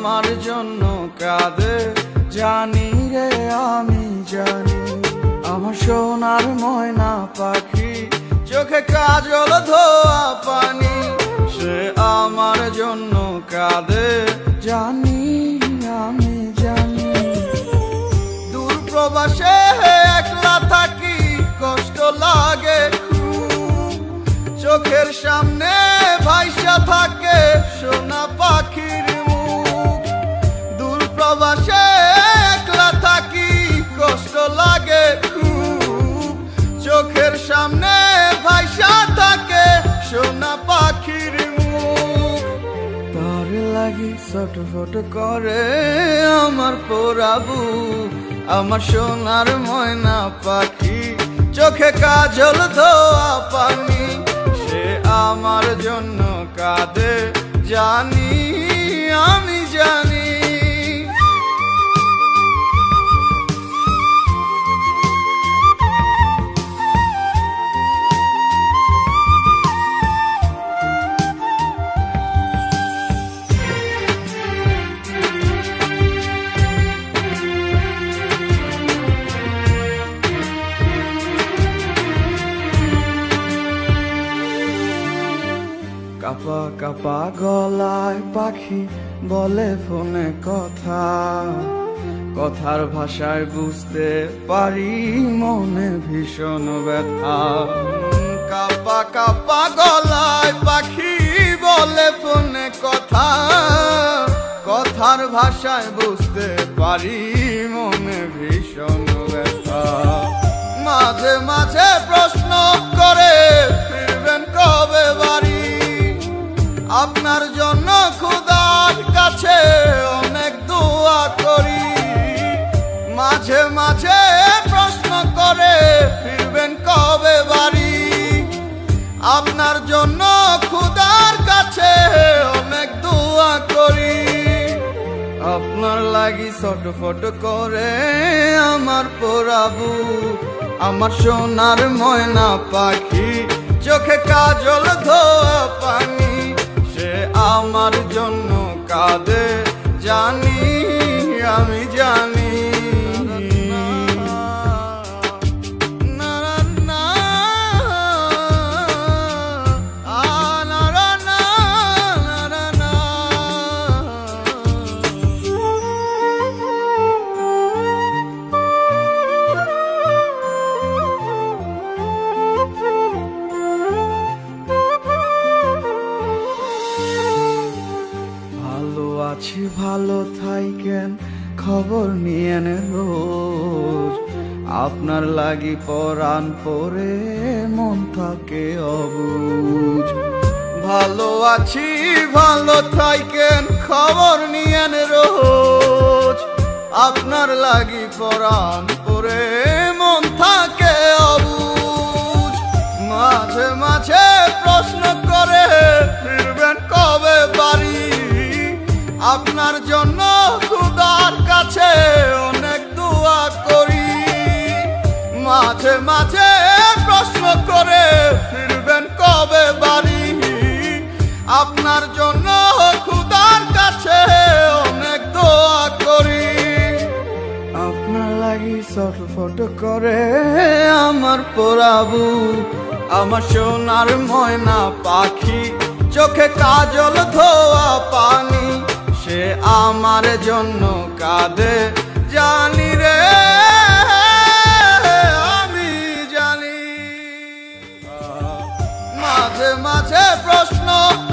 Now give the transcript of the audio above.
আমার জন্য কাঁদে জানি রে আমি জানি। আমার সোনার ময়না পাখি চোখে কাজল ধোয়া পানি, সে আমার জন্য কাঁদে জানি আমি জানি। দূর প্রবাসে একলা থাকি কষ্ট লাগে খুব, চোখের সামনে ভাইসা থাকে সোনা পাখির মুখ। দূর প্রবাসে একলা থাকি কষ্ট লাগে খুব, চোখের সামনে ভাইসা থাকে সোনা পাখির মুখ। তার লাগি ছটফট করে আমার পোড়াবু, আমার সোনার ময়না পাখি চোখে কাজল ধোয়া পানি, সে আমার জন্য কাঁদে জানি আমি জানি। কাপা কাপা গলায় পাখি বলে ফোনে কথা, কথার ভাষায় বুঝতে পারি মনে ভীষণ ব্যথা। কাপা কাপা গলায় পাখি বলে ফোনে কথা, কথার ভাষায় বুঝতে পারি মনে ভীষণ ব্যথা। মাঝে মাঝে প্রশ্ন করে ফিরবেন কবে বাড়ি, আপনার জন্য খোদার কাছে অনেক দোয়া করি। মাঝে মাঝে প্রশ্ন করে ফিরবেন কবে বাড়ি, আপনার জন্য খোদার কাছে অনেক দোয়া করি। আপনার লাগি ছটফট করে আমার পোড়াবু, আমার সোনার ময়না পাখি চোখে কাজল ধোয়া পানি, সে আমার জন্য কাঁদে জানি আমি জানি। ভালো থাইকেন খবর নিয়েন রোজ, আপনার লাগি পরাণ পরে মন থাকে অবুঝ। ভালো আছি ভালো থাইকেন খবর নিয়েন রোজ, আপনার লাগি পরাণ পরে মন থাকে অবুঝ। মাঝে মাঝে প্রশ্ন করে ফিরবেন কবে বাড়ি, আপনার জন্য খোদার কাছে অনেক দোয়া করি। মাঝে মাঝে প্রশ্ন করে ফিরবেন কবে বাড়ি, আপনার জন্য খোদার কাছে অনেক দোয়া করি। আপনার লাগি ছটফট করে আমার পোড়াবু, আমার সোনার ময়না পাখি চোখে কাজল ধোয়া পানি, সে আমার জন্য কাঁদে জানি রে আমি জানি। মাঝে মাঝে প্রশ্ন